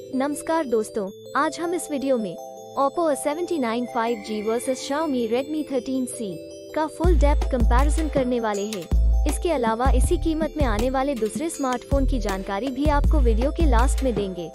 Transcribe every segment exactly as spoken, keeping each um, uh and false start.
नमस्कार दोस्तों, आज हम इस वीडियो में Oppo A seven nine five G versus Xiaomi Redmi thirteen C का फुल डेप्थ कंपैरिजन करने वाले हैं। इसके अलावा इसी कीमत में आने वाले दूसरे स्मार्टफोन की जानकारी भी आपको वीडियो के लास्ट में देंगे।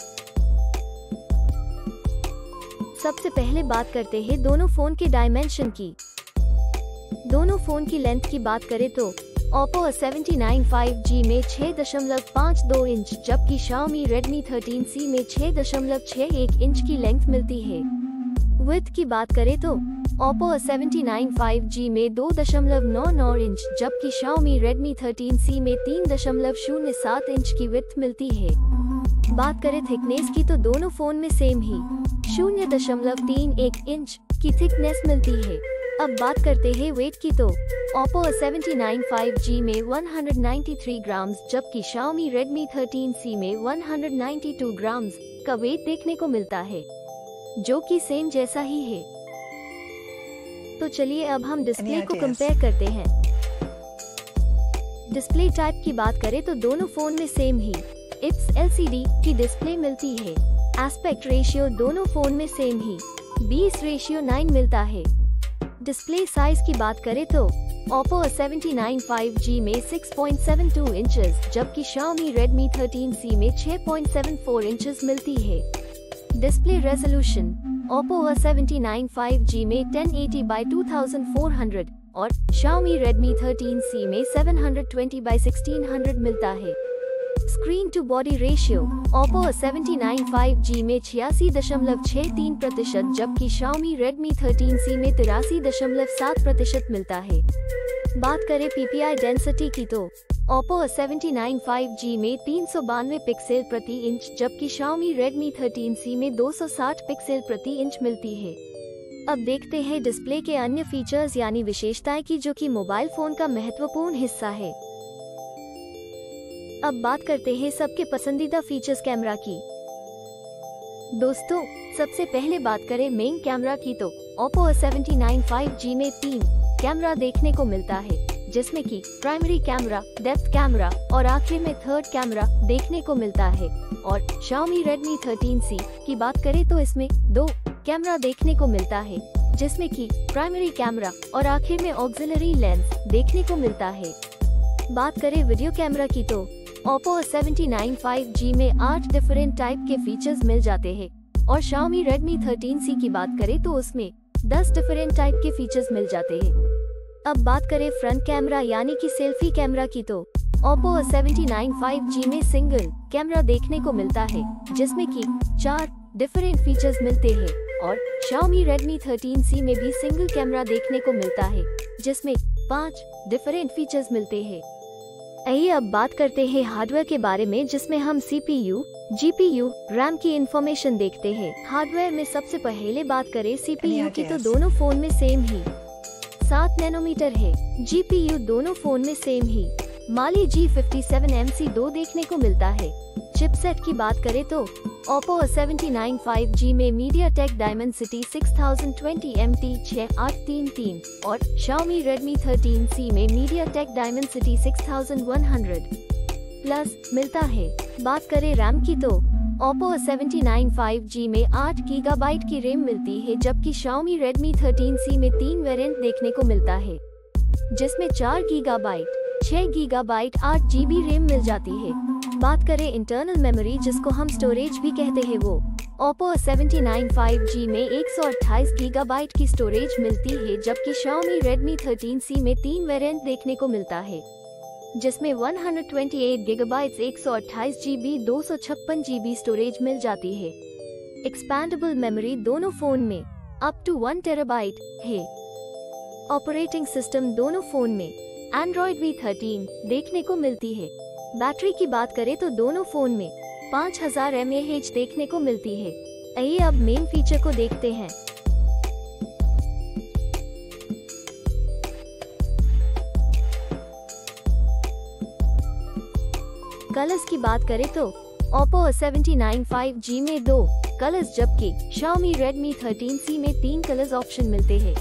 सबसे पहले बात करते हैं दोनों फोन के डायमेंशन की। दोनों फोन की लेंथ की बात करें तो Oppo A seven nine five G में छह दशमलव पाँच दो इंच जबकि Xiaomi Redmi थर्टीन सी में छह दशमलव छह एक इंच की लेंथ मिलती है। विड्थ की बात करें तो Oppo A seven nine five G में दो दशमलव नौ नौ इंच जबकि Xiaomi Redmi थर्टीन सी में तीन दशमलव शून्य सात इंच की विड्थ मिलती है। बात करें थिकनेस की तो दोनों फोन में सेम ही शून्य दशमलव तीन एक इंच की थिकनेस मिलती है। अब बात करते हैं वेट की तो Oppo A seven nine five G में एक सौ तिरानवे ग्राम्स जबकि Xiaomi Redmi थर्टीन सी में एक सौ बानवे ग्राम्स का वेट देखने को मिलता है, जो कि सेम जैसा ही है। तो चलिए अब हम डिस्प्ले को कंपेयर करते हैं। डिस्प्ले टाइप की बात करें तो दोनों फोन में सेम ही I P S L C D की डिस्प्ले मिलती है। एस्पेक्ट रेशियो दोनों फोन में सेम ही बीस रेशियो नाइन मिलता है। डिस्प्ले साइज की बात करें तो Oppo A seven nine five G में छह पॉइंट सात दो इंचेस जबकि Xiaomi Redmi थर्टीन सी में छह पॉइंट सात चार इंचेस मिलती है। Display resolution Oppo A seven nine five G में ten eighty by two thousand four hundred और Xiaomi Redmi थर्टीन सी में seven twenty by sixteen hundred मिलता है। Screen to body ratio Oppo A seven nine five G में छियासी दशमलव छह तीन प्रतिशत जबकि Xiaomi Redmi थर्टीन सी में तिरासी दशमलव सात प्रतिशत मिलता है। बात करें पी पी आई डेंसिटी की तो Oppo A seven nine five G में तीन सौ बानवे पिक्सल प्रति इंच जबकि Xiaomi Redmi थर्टीन सी में दो सौ साठ पिक्सल प्रति इंच मिलती है। अब देखते हैं डिस्प्ले के अन्य फीचर्स यानी विशेषताएं की, जो कि मोबाइल फोन का महत्वपूर्ण हिस्सा है। अब बात करते हैं सबके पसंदीदा फीचर्स कैमरा की। दोस्तों, सबसे पहले बात करें मेन कैमरा की तो Oppo A seven nine five G में तीन कैमरा देखने को मिलता है, जिसमें कि प्राइमरी कैमरा, डेप्थ कैमरा और आखिर में थर्ड कैमरा देखने को मिलता है। और Xiaomi Redmi थर्टीन सी की बात करें तो इसमें दो कैमरा देखने को मिलता है, जिसमें कि प्राइमरी कैमरा और आखिर में ऑक्सिलरी लेंस देखने को मिलता है। बात करें वीडियो कैमरा की तो Oppo A seven nine five G में आठ डिफरेंट टाइप के फीचर्स मिल जाते हैं और Xiaomi Redmi थर्टीन सी की बात करें तो उसमें दस डिफरेंट टाइप के फीचर्स मिल जाते हैं। अब बात करें फ्रंट कैमरा यानी कि सेल्फी कैमरा की तो Oppo A seven nine five G में सिंगल कैमरा देखने को मिलता है, जिसमें कि चार डिफरेंट फीचर्स मिलते हैं और Xiaomi Redmi थर्टीन सी में भी सिंगल कैमरा देखने को मिलता है, जिसमें पांच डिफरेंट फीचर्स मिलते हैं। आइए अब बात करते हैं हार्डवेयर के बारे में, जिसमें हम C P U, G P U, RAM की इंफॉर्मेशन देखते हैं। हार्डवेयर में सबसे पहले बात करें सी पी यू की तो दोनों फोन में सेम ही सात नैनोमीटर है। जी पी यू दोनों फोन में सेम ही Mali G fifty seven M C two देखने को मिलता है। चिपसेट की बात करें तो Oppo A seven nine five G में MediaTek Dimensity six thousand twenty M T six आठ तीन तीन और Xiaomi Redmi थर्टीन सी में MediaTek Dimensity six thousand one hundred plus मिलता है। बात करें रैम की तो Oppo A seven nine five G में आठ गीगाबाइट की रैम मिलती है, जबकि Xiaomi Redmi थर्टीन सी में तीन वेरिएंट देखने को मिलता है, जिसमें चार गीगाबाइट, छह गीगाबाइट, आठ जी बी रैम मिल जाती है। बात करें इंटरनल मेमोरी, जिसको हम स्टोरेज भी कहते हैं, वो Oppo A seven nine five G में एक सौ अट्ठाईस गीगाबाइट की स्टोरेज मिलती है, जबकि Xiaomi Redmi थर्टीन सी में तीन वेरिएंट देखने को मिलता है, जिसमें एक सौ अट्ठाईस गीगाबाइट, एक सौ अट्ठाईस जी बी, दो सौ छप्पन जी बी स्टोरेज मिल जाती है। एक्सपैंडेबल मेमोरी दोनों फोन में अप टू वन टेराबाइट है। ऑपरेटिंग सिस्टम दोनों फोन में Android वी थर्टीन देखने को मिलती है। बैटरी की बात करें तो दोनों फोन में पाँच हज़ार एम ए एच देखने को मिलती है। आइए अब मेन फीचर को देखते हैं। कलर्स की बात करें तो Oppo A seven nine five G में दो कलर्स जबकि Xiaomi Redmi थर्टीन सी में तीन कलर्स ऑप्शन मिलते हैं।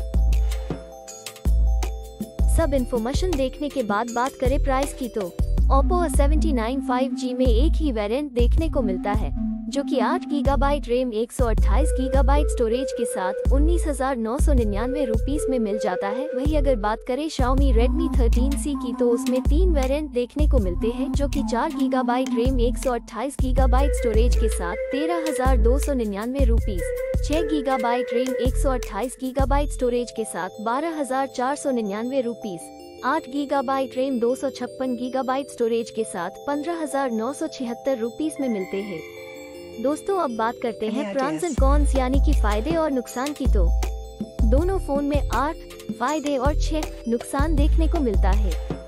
सब इन्फॉर्मेशन देखने के बाद बात करें प्राइस की तो Oppo A seven nine five G में एक ही वेरिएंट देखने को मिलता है, जो कि आठ गीगाबाइट रैम एक सौ अट्ठाईस गीगाबाइट स्टोरेज के साथ उन्नीस हजार नौ सौ निन्यानवे रुपीस में मिल जाता है। वही अगर बात करें Xiaomi Redmi थर्टीन सी की तो उसमें तीन वेरिएंट देखने को मिलते हैं, जो कि चार गीगाबाइट रैम एक सौ अट्ठाईस गीगाबाइट स्टोरेज के साथ तेरह हजार दो सौ निन्यानवे रुपीस, छह गीगाबाइट रैम एक सौ अट्ठाईस गीगाबाइट स्टोरेज के साथ बारह हजार चार सौ निन्यानवे रुपीस, आठ गीगाबाइट रैम दो सौ छप्पन गीगाबाइट स्टोरेज के साथ पंद्रह हजार नौ सौ छिहत्तर रुपीस में मिलते हैं। दोस्तों अब बात करते हैं प्रॉन्स एंड कॉन्स यानी कि फायदे और नुकसान की। तो दोनों फोन में आठ फायदे और छह नुकसान देखने को मिलता है।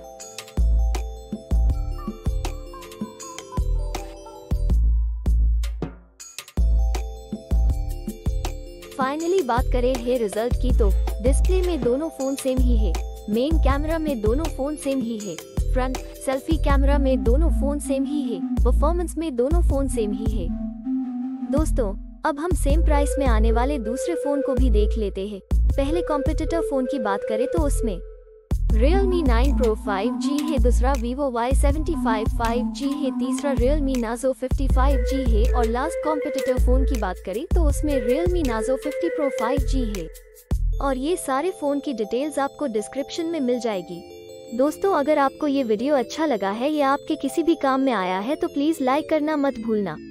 फाइनली बात करें है रिजल्ट की तो डिस्प्ले में दोनों फोन सेम ही है, मेन कैमरा में दोनों फोन सेम ही है, फ्रंट सेल्फी कैमरा में दोनों फोन सेम ही है, परफॉर्मेंस में दोनों फोन सेम ही है। दोस्तों अब हम सेम प्राइस में आने वाले दूसरे फोन को भी देख लेते हैं। पहले कॉम्पिटिटर फोन की बात करें तो उसमें Realme nine Pro five G है, दूसरा Vivo Y seventy five five G है, तीसरा Realme Nazo fifty five G है और लास्ट कॉम्पिटिटर फोन की बात करें तो उसमें Realme Nazo fifty Pro five G है। और ये सारे फोन की डिटेल्स आपको डिस्क्रिप्शन में मिल जाएगी। दोस्तों अगर आपको ये वीडियो अच्छा लगा है या आपके किसी भी काम में आया है तो प्लीज लाइक करना मत भूलना।